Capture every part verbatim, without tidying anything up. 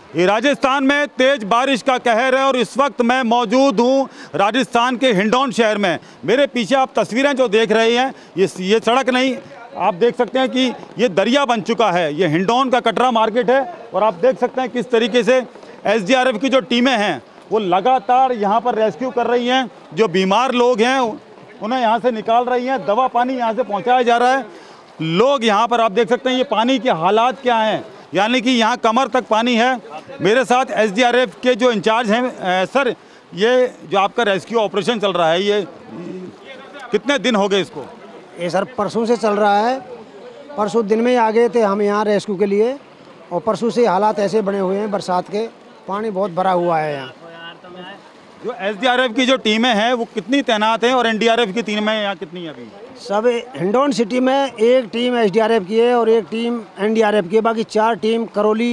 ये राजस्थान में तेज बारिश का कहर है और इस वक्त मैं मौजूद हूँ राजस्थान के हिंडौन शहर में। मेरे पीछे आप तस्वीरें जो देख रहे हैं, ये ये सड़क नहीं, आप देख सकते हैं कि ये दरिया बन चुका है। ये हिंडौन का कटरा मार्केट है और आप देख सकते हैं किस तरीके से एस डी आर एफ की जो टीमें हैं वो लगातार यहाँ पर रेस्क्यू कर रही हैं। जो बीमार लोग हैं उन्हें यहाँ से निकाल रही हैं, दवा पानी यहाँ से पहुँचाया जा रहा है। लोग यहाँ पर आप देख सकते हैं ये पानी के हालात क्या हैं, यानी कि यहाँ कमर तक पानी है। मेरे साथ एस डी आर एफ के जो इंचार्ज हैं। सर, ये जो आपका रेस्क्यू ऑपरेशन चल रहा है, ये कितने दिन हो गए इसको? ये सर परसों से चल रहा है। परसों दिन में ही आ गए थे हम यहाँ रेस्क्यू के लिए और परसों से हालात ऐसे बने हुए हैं, बरसात के पानी बहुत भरा हुआ है यहाँ। जो एस डी आर एफ की जो टीमें हैं वो कितनी तैनात हैं और एन डी आर एफ की टीमें यहाँ कितनी हैं अभी? सब हिंडौन सिटी में एक team S D R F की है और एक team N D R F की है। बाकी चार टीम करौली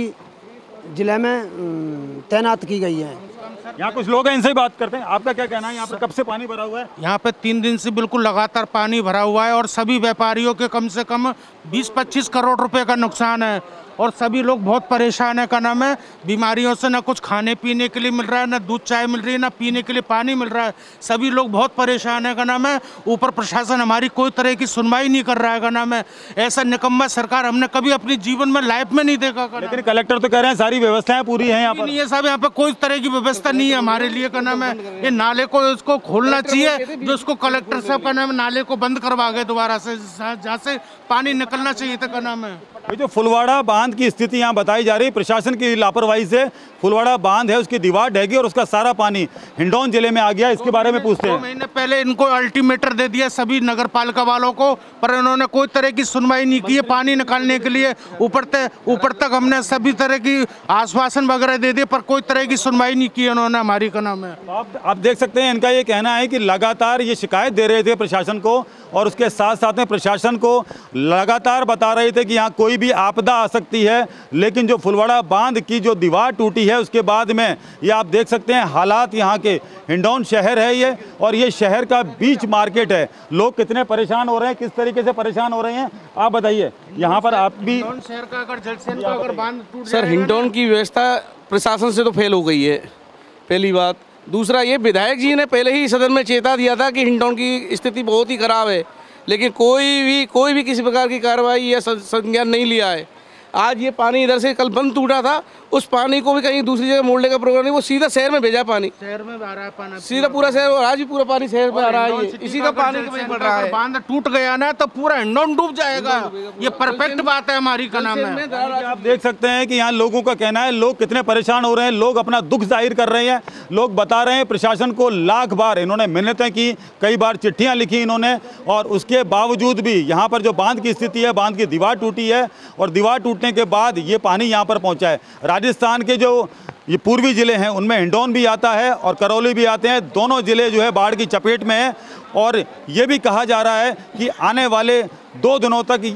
जिले में तैनात की गई है। यहाँ कुछ लोग हैं, इनसे ही बात करते हैं। आपका क्या कहना है, यहाँ पर कब से पानी भरा हुआ है? यहाँ पे तीन दिन से बिल्कुल लगातार पानी भरा हुआ है और सभी व्यापारियों के कम से कम बीस पच्चीस करोड़ रुपए का नुकसान है और सभी लोग बहुत परेशान है। का नाम है बीमारियों से, ना कुछ खाने पीने के लिए मिल रहा है, ना दूध चाय मिल रही है, ना पीने के लिए पानी मिल रहा है। सभी लोग बहुत परेशान है। का नाम है ऊपर प्रशासन हमारी कोई तरह की सुनवाई नहीं कर रहा है। का नाम है ऐसा निकम्मा सरकार हमने कभी अपने जीवन में लाइफ में नहीं देखा। लेकिन कलेक्टर तो कह रहे हैं सारी व्यवस्थाएं पूरी हैं यहाँ पर। ये सब यहाँ पे कोई तरह की व्यवस्था नहीं है हमारे लिए। का नाम है ये नाले को इसको खोलना चाहिए, जो इसको कलेक्टर साहब का नाम है नाले को बंद करवा गए दोबारा से, जहाँ से पानी निकलना चाहिए था। का नाम है ये जो फुलवाड़ा बांध की स्थिति यहाँ बताई जा रही है, प्रशासन की लापरवाही से फुलवाड़ा बांध है उसकी दीवार ढह गई और उसका सारा पानी हिंडौन जिले में आ गया। इसके बारे में पूछते हैं। दो महीने पहले इनको अल्टीमेटर दे दिया सभी नगर पालिका वालों को, पर इन्होंने कोई तरह की सुनवाई नहीं की है पानी निकालने के लिए। ऊपर तक ऊपर तक हमने सभी तरह की आश्वासन वगैरह दे दिए पर कोई तरह की सुनवाई नहीं की उन्होंने हमारी। का नाम है आप आप देख सकते हैं इनका ये कहना है कि लगातार ये शिकायत दे रहे थे प्रशासन को और उसके साथ साथ में प्रशासन को लगातार बता रहे थे कि यहाँ कोई भी आपदा आ सकती है। लेकिन जो फुलवाड़ा बांध की जो दीवार टूटी है उसके बाद में ये आप देख सकते हैं हालात यहाँ के। हिंडौन शहर है ये और ये शहर का बीच मार्केट है। लोग कितने परेशान हो रहे हैं, किस तरीके से परेशान हो रहे हैं, आप बताइए। यहाँ पर आप भी शहर का अगर जलसेन का अगर बांध टूट सर, हिंडौन की व्यवस्था प्रशासन से तो फेल हो गई है, पहली बात। दूसरा, ये विधायक जी ने पहले ही सदन में चेता दिया था कि हिंडौन की स्थिति बहुत ही खराब है, लेकिन कोई भी कोई भी किसी प्रकार की कार्रवाई या संज्ञान नहीं लिया है। आज ये पानी इधर से कल बंद टूटा था, उस पानी को भी कहीं दूसरी जगह मोड़ने का प्रोग्राम नहीं, वो सीधा शहर में भेजा पानी। शहर में आ रहा है पानी सीधा पूरा शहर, और आज भी पूरा पानी शहर में आ रहा है। इसी का पानी पड़ रहा है। बांध टूट गया ना तो पूरा हिंडौन डूब जाएगा। ये परफेक्ट बात है हमारी। का नाम है आप देख सकते हैं कि यहाँ लोगों का कहना है, लोग कितने परेशान हो रहे हैं, लोग अपना दुख जाहिर कर रहे हैं। लोग बता रहे हैं प्रशासन को लाख बार इन्होंने मिन्नतें की, कई बार चिट्ठियाँ लिखी इन्होंने, और उसके बावजूद भी यहाँ पर जो बांध की स्थिति है, बांध की दीवार टूटी है और दीवार टूटने के बाद ये पानी यहाँ पर पहुँचा है। राजस्थान के जो ये पूर्वी ज़िले हैं उनमें हिंडौन भी आता है और करौली भी आते हैं। दोनों ज़िले जो है बाढ़ की चपेट में है और ये भी कहा जा रहा है कि आने वाले दो दिनों तक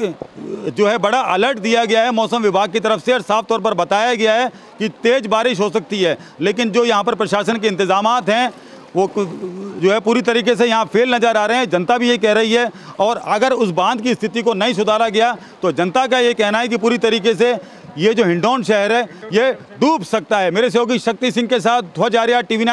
एक जो है बड़ा अलर्ट दिया गया है मौसम विभाग की तरफ से और साफ तौर पर बताया गया है कि तेज़ बारिश हो सकती है। लेकिन जो यहाँ पर प्रशासन के इंतजामात हैं वो जो है पूरी तरीके से यहाँ फेल नज़र आ रहे हैं। जनता भी ये कह रही है और अगर उस बांध की स्थिति को नहीं सुधारा गया तो जनता का ये कहना है कि पूरी तरीके से ये जो हिंडौन शहर है ये डूब सकता है। मेरे सहयोगी शक्ति सिंह के साथ ध्वज आर्या, टीवी नाइन।